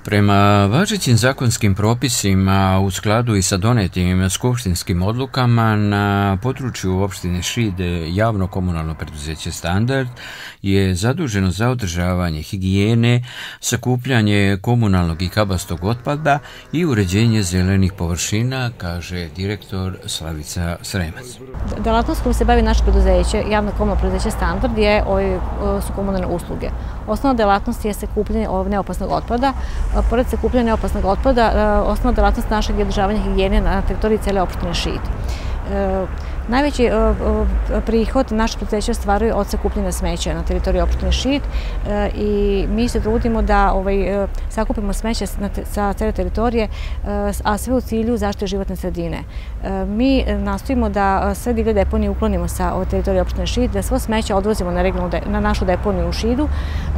Prema važećim zakonskim propisima, u skladu i sa donetim skupštinskim odlukama, na području opštine Šid javno komunalno preduzeće Standard je zaduženo za održavanje higijene, sakupljanje komunalnog i kabastog otpada i uređenje zelenih površina, kaže direktor Slavica Sremac. Delatnost kojom se bavi naše preduzeće, javno komunalno preduzeće Standard, su komunalne usluge. Osnovna delatnost je sakupljanje neopasnog otpada. Pored sakupljanja neopasnog otpada, osnovna delatnost našeg je održavanje higijene na teritoriji cele opštine Šid. Najveći prihod naše preduzeće ostvaruje od sakupljanja smeća na teritoriji opštine Šid i mi se trudimo da sakupimo smeće sa cele teritorije, a sve u cilju zaštite životne sredine. Mi nastojimo da sve divlje deponije uklonimo sa teritorije opštine Šid, da svo smeće odvozimo na našu deponiju u Šidu,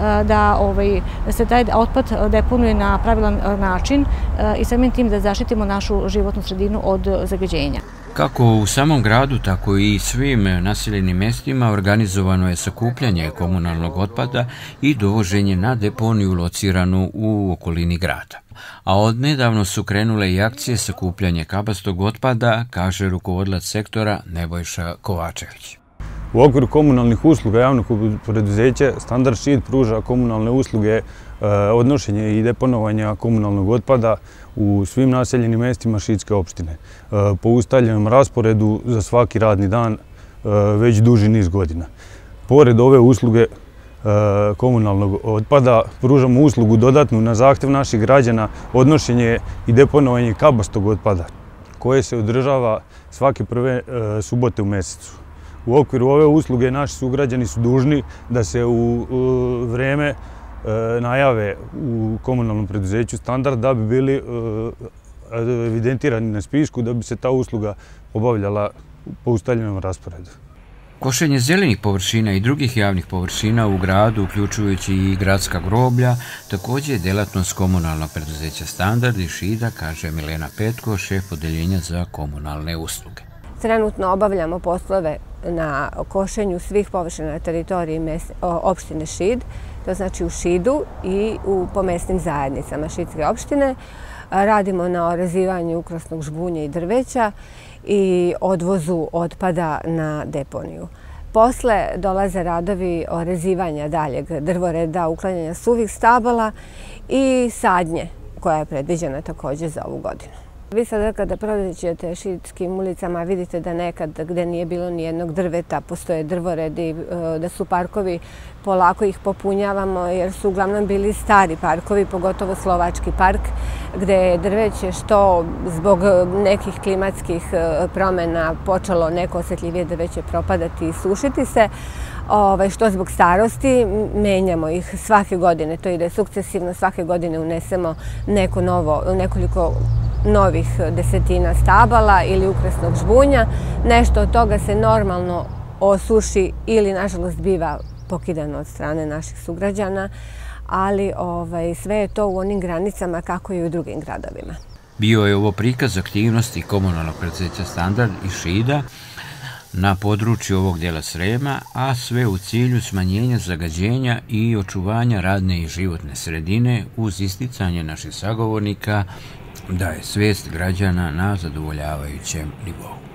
da se taj otpad deponuje na pravilan način i samim tim da zaštitimo našu životnu sredinu od zagađenja. Kako u samom gradu, tako i svim naseljenim mestima organizovano je sakupljanje komunalnog otpada i dovoženje na deponiju lociranu u okolini grada. A odnedavno su krenule i akcije sakupljanja kabastog otpada, kaže rukovodilac sektora Nebojša Kovačević. U okviru komunalnih usluga javnog preduzeća Standard Šid pruža komunalne usluge odnošenja i deponovanja komunalnog otpada u svim naseljenim mestima Šidske opštine po ustaljenom rasporedu za svaki radni dan već duži niz godina. Pored ove usluge komunalnog otpada pružamo uslugu dodatnu na zahtev naših građana odnošenje i deponovanje kabastog otpada koje se održava svake prve subote u mesecu. U okviru ove usluge naši sugrađani su dužni da se u vreme najave u komunalnom preduzeću Standard da bi bili evidentirani na spisku da bi se ta usluga obavljala po ustaljenom rasporedu. Košenje zelenih površina i drugih javnih površina u gradu, uključujući i gradska groblja, također je delatnost komunalnog preduzeća Standard iz Šida, kaže Milena Petko, šef odeljenja za komunalne usluge. Trenutno obavljamo poslove na košenju svih površina na teritoriji opštine Šid, to znači u Šidu i po mesnim zajednicama Šidske opštine. Radimo na orezivanju ukrasnog žbunja i drveća i odvozu otpada na deponiju. Posle dolaze radovi orezivanja daljeg drvoreda, uklanjanja suvih stabala i sadnje koja je predviđena također za ovu godinu. Vi sada kada prođete Šidskim ulicama vidite da nekad gde nije bilo ni jednog drveta postoje drvoredi, da su parkovi, polako ih popunjavamo jer su uglavnom bili stari parkovi, pogotovo Slovački park gde je drveće što zbog nekih klimatskih promjena počelo neko osjetljivije drveće propadati i sušiti se, što zbog starosti menjamo ih svake godine, to ide sukcesivno, svake godine unesemo nekoliko novih desetina stabala ili ukrasnog žbunja. Nešto od toga se normalno osuši ili, nažalost, biva pokidano od strane naših sugrađana, ali sve je to u onim granicama kako i u drugim gradovima. Bio je ovo prikaz aktivnosti komunalnog preduzeća Standard iz Šida na području ovog dijela Srema, a sve u cilju smanjenja zagađenja i očuvanja radne i životne sredine uz isticanje naših sagovornika da je svijest građana na zadovoljavajućem nivou.